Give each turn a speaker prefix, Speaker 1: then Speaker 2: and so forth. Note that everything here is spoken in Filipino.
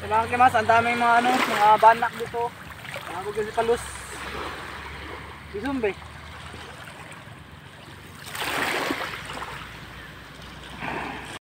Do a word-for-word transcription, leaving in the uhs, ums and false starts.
Speaker 1: mga kimas, ang daming mga ano, mga banak dito. Mga bugil si Palus. Isumbe.